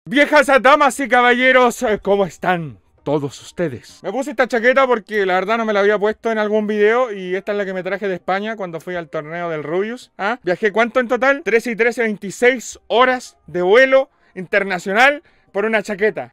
Viejas damas y caballeros, ¿cómo están todos ustedes? Me puse esta chaqueta porque la verdad no me la había puesto en algún video y esta es la que me traje de España cuando fui al torneo del Rubius. Viajé ¿cuánto en total? 13 y 13, 26 horas de vuelo internacional por una chaqueta.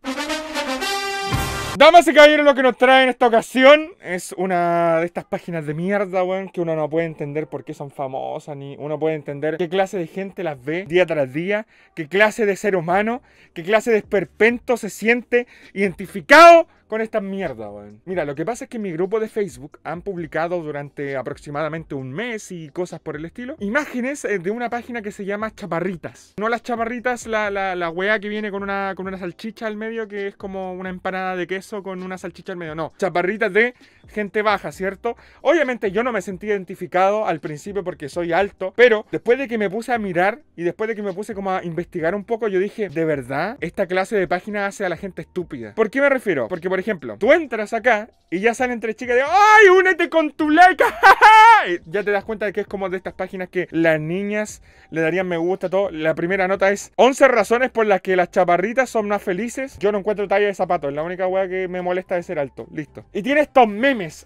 Damas y caballeros, lo que nos trae en esta ocasión es una de estas páginas de mierda, weón, que uno no puede entender por qué son famosas, ni uno puede entender qué clase de gente las ve día tras día, qué clase de ser humano, qué clase de esperpento se siente identificado con esta mierda, weón. Mira, lo que pasa es que en mi grupo de Facebook han publicado durante aproximadamente un mes y cosas por el estilo, imágenes de una página que se llama Chaparritas. No las chaparritas, la weá que viene con una salchicha al medio, que es como una empanada de queso con una salchicha al medio. No, Chaparritas de gente baja, ¿cierto? Obviamente yo no me sentí identificado al principio porque soy alto, pero después de que me puse a mirar y después de que me puse como a investigar un poco, yo dije, ¿de verdad esta clase de página hace a la gente estúpida? ¿Por qué me refiero? Porque, por ejemplo, tú entras acá y ya salen tres chicas de ¡ay, únete con tu like! Y ya te das cuenta de que es como de estas páginas que las niñas le darían me gusta a todo. La primera nota es 11 razones por las que las chaparritas son más felices. Yo no encuentro talla de zapatos, es la única wea que me molesta de ser alto. Listo. Y tiene estos memes,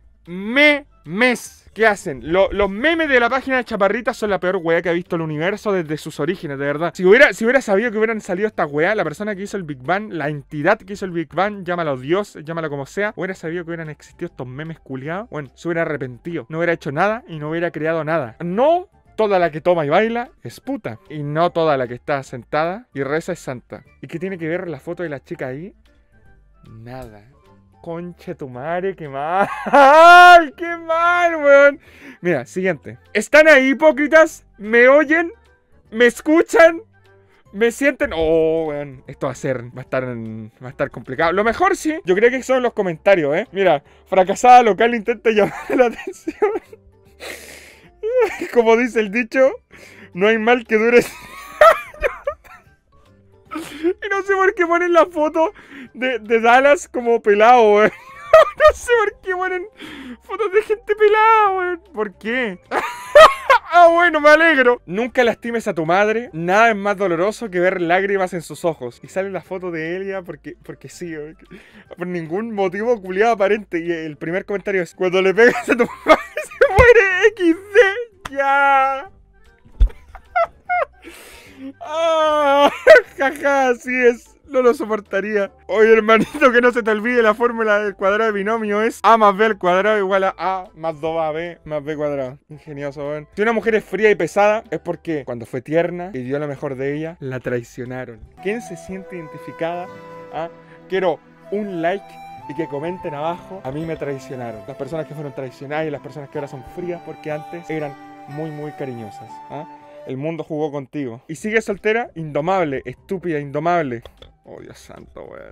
memes. ¿Qué hacen? Los memes de la página de Chaparritas son la peor wea que ha visto el universo desde sus orígenes, de verdad. Si hubiera sabido que hubieran salido estas weas, la persona que hizo el Big Bang, la entidad que hizo el Big Bang, llámalo Dios, llámalo como sea, hubiera sabido que hubieran existido estos memes culiados, bueno, se hubiera arrepentido, no hubiera hecho nada y no hubiera creado nada. No toda la que toma y baila es puta, y no toda la que está sentada y reza es santa. ¿Y qué tiene que ver la foto de la chica ahí? Nada. Concha tu madre, qué mal. ¡Qué mal, weón! Mira, siguiente. ¿Están ahí, hipócritas? ¿Me oyen? ¿Me escuchan? ¿Me sienten? Oh, weón. Esto va a estar complicado. Lo mejor sí, yo creo que son los comentarios, Mira, fracasada local intenta llamar la atención. Como dice el dicho, no hay mal que dure. Y no sé por qué ponen la foto de Dallas como pelado, weón. No sé por qué ponen fotos de gente pelada, weón. ¿Por qué? Bueno, me alegro. Nunca lastimes a tu madre. Nada es más doloroso que ver lágrimas en sus ojos. Y sale la foto de Elia porque sí, weón. Por ningún motivo culiado aparente. Y el primer comentario es: cuando le pegas a tu madre se muere XD. Ya. Jaja, así es. No lo soportaría. Oye, hermanito, que no se te olvide la fórmula del cuadrado de binomio es A más B al cuadrado igual a más 2AB más B cuadrado. Ingenioso, weón. Si una mujer es fría y pesada, es porque cuando fue tierna y dio lo mejor de ella, la traicionaron. ¿Quién se siente identificada? Quiero un like y que comenten abajo: a mí me traicionaron. Las personas que fueron traicionadas y las personas que ahora son frías porque antes eran muy, muy cariñosas. El mundo jugó contigo. Y sigue soltera, indomable, estúpida, indomable. Oh, Dios santo, weón.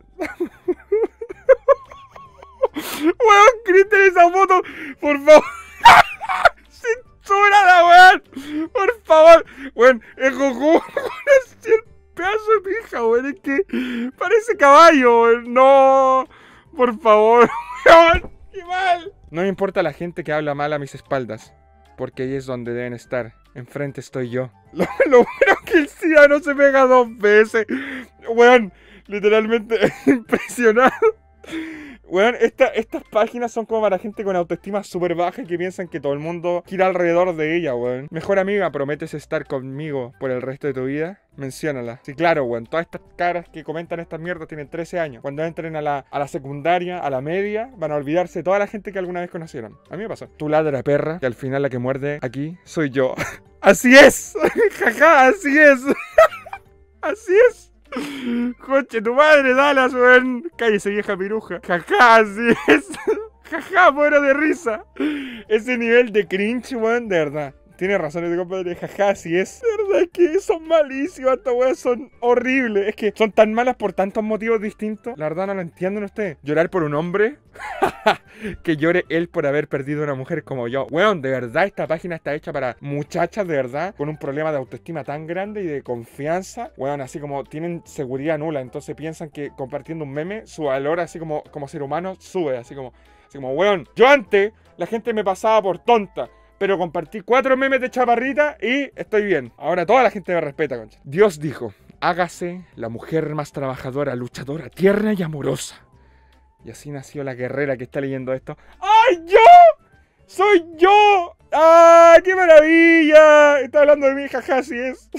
Weón, griten esa foto, por favor. Censúrala, weón. Por favor. Weón, es Goku. Es el pedazo de pija, weón. Es que parece caballo, weón. No. Por favor, weón. Qué mal. No me importa la gente que habla mal a mis espaldas, porque ahí es donde deben estar. Enfrente estoy yo. Lo bueno que el SIDA no se pega 2 veces. Weón, literalmente impresionado. Weón, estas páginas son como para gente con autoestima súper baja y que piensan que todo el mundo gira alrededor de ella, weón. Mejor amiga, ¿prometes estar conmigo por el resto de tu vida? Menciónala. Sí, claro, weón. Todas estas caras que comentan estas mierdas tienen 13 años. Cuando entren a la secundaria, a la media, van a olvidarse de toda la gente que alguna vez conocieron. A mí me pasó. Tu ladra perra, que al final la que muerde aquí soy yo. ¡Así es! ¡Jaja! ¡Así es! ¡Así es! ¡Coche tu madre, Dallas, weón! ¡Cállese, vieja piruja! ¡Jaja! ¡Así es! ¡Jaja! ¡Muero de risa! Ese nivel de cringe, weón, de verdad. Tiene razón, compadre. Jaja, así es. De verdad que son malísimas. Estas weas son horribles. Es que son tan malas por tantos motivos distintos. La verdad no lo entienden ustedes. ¿Llorar por un hombre? Que llore él por haber perdido a una mujer como yo. Weón, de verdad esta página está hecha para muchachas de verdad con un problema de autoestima tan grande y de confianza. Weón, así como tienen seguridad nula. Entonces piensan que compartiendo un meme, su valor así como ser humano sube. Así como, weón, yo antes la gente me pasaba por tonta. pero compartí 4 memes de Chaparrita y estoy bien. Ahora toda la gente me respeta, concha. Dios dijo: hágase la mujer más trabajadora, luchadora, tierna y amorosa. Y así nació la guerrera que está leyendo esto. ¡Ay, yo! ¡Soy yo! ¡Ah, qué maravilla! Está hablando de mí, jaja, así es.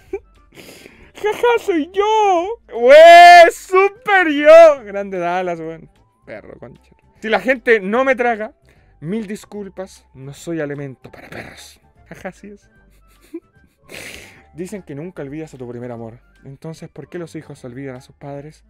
Jaja, soy yo. ¡Wey! ¡Súper yo! Grande Dallas, weón. Perro, concha. Si la gente no me traga, 1000 disculpas, no soy alimento para perros. Jaja, así es. Dicen que nunca olvidas a tu primer amor. Entonces, ¿por qué los hijos olvidan a sus padres?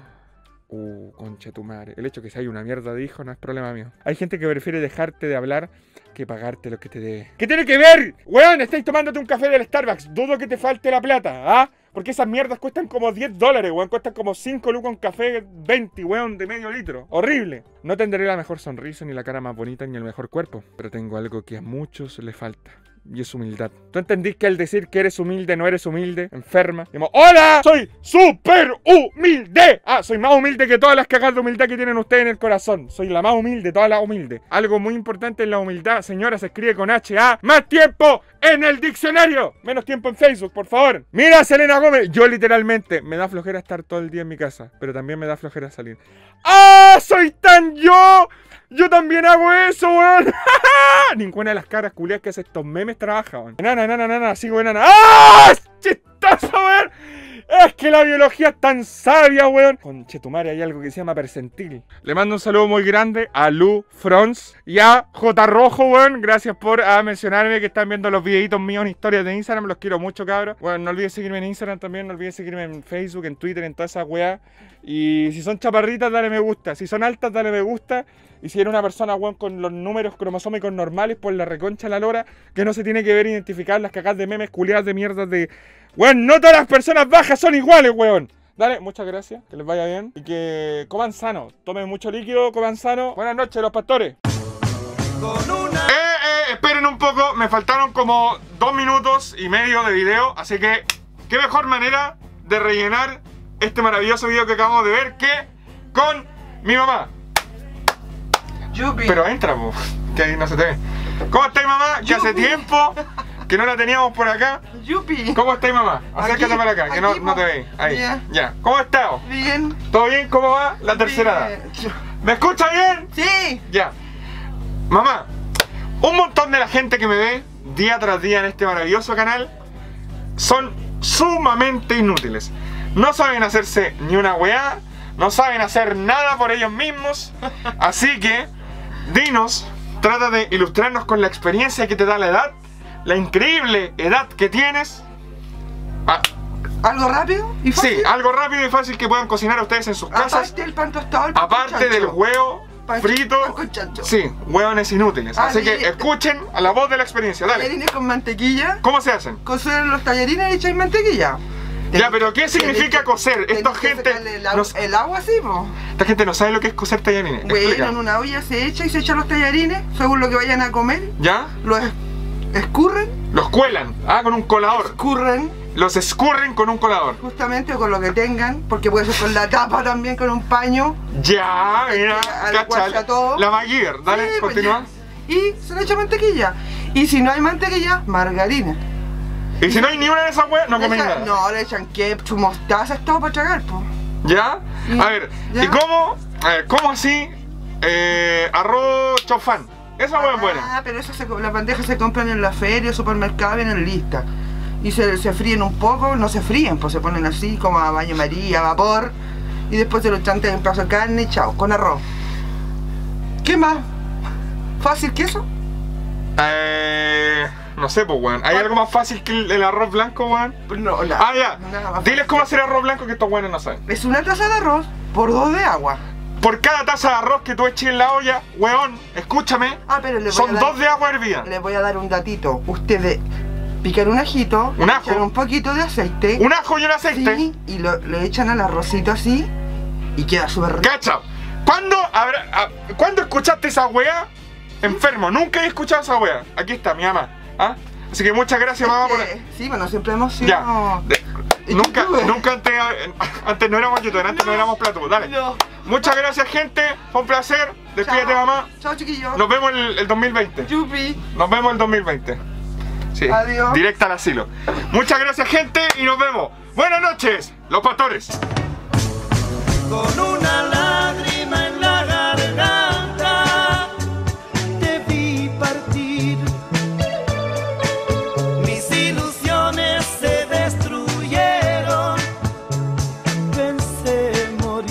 Concha tu madre. El hecho que si hay una mierda de hijo no es problema mío. Hay gente que prefiere dejarte de hablar que pagarte lo que te dé. ¿Qué tiene que ver? Weón, estáis tomándote un café del Starbucks. Dudo que te falte la plata, ¿ah? Porque esas mierdas cuestan como $10, weón. Cuestan como 5 lucas un café 20, weón, de medio litro. Horrible. No tendré la mejor sonrisa, ni la cara más bonita, ni el mejor cuerpo. Pero tengo algo que a muchos les falta. Y es humildad. ¿Tú entendís que al decir que eres humilde no eres humilde? Enferma. Digamos, ¡hola! ¡Soy súper humilde! Ah, soy más humilde que todas las cagas de humildad que tienen ustedes en el corazón. Soy la más humilde, todas las humildes. Algo muy importante en la humildad, señora, se escribe con H-A. ¡Más tiempo en el diccionario! Menos tiempo en Facebook, por favor. Mira, Selena Gómez. Yo literalmente me da flojera estar todo el día en mi casa. Pero también me da flojera salir. ¡Ah! ¡Soy tan yo! ¡Yo también hago eso, weón! Ninguna de las caras culiadas que hace estos memes trabaja, weón. Enana, sigo enana. ¡Ah! ¡Chistoso, weón! Es que la biología es tan sabia, weón. Conchetumare, hay algo que se llama percentil. Le mando un saludo muy grande a Lu Frons y a J Rojo, weón. Gracias por mencionarme que están viendo los videitos míos en historias de Instagram. Los quiero mucho, cabros. Bueno, no olvides seguirme en Instagram también. No olvides seguirme en Facebook, en Twitter, en todas esas weas. Y si son chaparritas, dale me gusta. Si son altas, dale me gusta. Y si eres una persona, weón, con los números cromosómicos normales, por la reconcha la lora, que no se tiene que ver identificar las cacas de memes culiadas de mierdas de... Weón, no todas las personas bajas son iguales, weón. Dale, muchas gracias, que les vaya bien. Y que coman sano, tomen mucho líquido, coman sano. Buenas noches, los pastores. Esperen un poco, me faltaron como 2 minutos y medio de video. Así que, qué mejor manera de rellenar este maravilloso video que acabamos de ver que con mi mamá. Yupi. Pero entra, po, que ahí no se te ve. ¿Cómo estáis, mamá? Que hace tiempo que no la teníamos por acá. Yupi. ¿Cómo estáis, mamá? Acércate Aquí, para acá, que aquí, no te veis. Ahí, ya. ya. ¿Cómo estás? Bien. ¿Todo bien? ¿Cómo va la tercera edad? ¿Me escucha bien? Sí. Ya. Mamá, un montón de la gente que me ve día tras día en este maravilloso canal son sumamente inútiles. No saben hacerse ni una weá, no saben hacer nada por ellos mismos. Así que, dinos, trata de ilustrarnos con la experiencia que te da la edad, la increíble edad que tienes. ¿Algo rápido y fácil? Sí, algo rápido y fácil que puedan cocinar ustedes en sus casas. Aparte del pan tostado, el pan Aparte con chancho. del huevo frito. Pan con chancho. Sí, hueones inútiles. Así que escuchen a la voz de la experiencia, dale. Tallarines con mantequilla. ¿Cómo se hacen? Cocer los tallarines y echáis mantequilla. Ya, pero ¿qué significa cocer? Esta gente... El agua así, po. Esta gente no sabe lo que es cocer tallarines. Bueno, Explica. en una olla se echa y se echan los tallarines, según lo que vayan a comer. ¿Ya? Los escurren. Los cuelan, con un colador. Escurren. Los escurren con un colador. Justamente, o con lo que tengan, porque puede ser con la tapa también, con un paño. Ya, mira, adecuarse a todo. La MacGyver, dale, Sí, pues continúa. ya. Y se le echa mantequilla. Y si no hay mantequilla, margarina. Y si no hay ni una de esas weas, no comen nada. No, le echan ketchup, mostaza, es todo para tragar, po. ¿Ya? A ver, ¿Ya? ¿y cómo? A ver, ¿cómo así? Arroz chofán. Esa wea es buena. Ah, pero las bandejas se compran en la feria, supermercado, vienen listas. Y se fríen un poco, no se fríen, pues se ponen así como a baño María, a vapor. Y después se lo echan en un pedazo de carne y chao, con arroz. ¿Qué más? ¿Fácil que eso? No sé, pues, weón. ¿Hay algo más fácil que el arroz blanco, weón? Pues no, Ya. nada más Diles fácil. cómo hacer arroz blanco que estos weones no saben. Es una taza de arroz por 2 de agua. Por cada taza de arroz que tú eches en la olla, weón, escúchame, Pero le voy son a 2 de agua hervida. Les voy a dar un datito. Ustedes pican un ajito, Un ajo. echan un poquito de aceite. Un ajo y un aceite. Sí, y le echan al arrocito así y queda súper rico. Cacha, ¿cuándo escuchaste esa weá? Enfermo, nunca he escuchado esa weá. Aquí está, mi mamá. Así que muchas gracias, mamá, por... Sí, bueno, siempre hemos sido... Ya. Nunca antes no éramos youtubers, antes no éramos platú. Dale. No. Muchas gracias, gente. Fue un placer. Despídete, Chao. mamá. Chao, chiquillos. Nos vemos el 2020. Yupi. Nos vemos el 2020. Sí. Adiós. Directa al asilo. Muchas gracias, gente, y nos vemos. Buenas noches, los pastores. Con una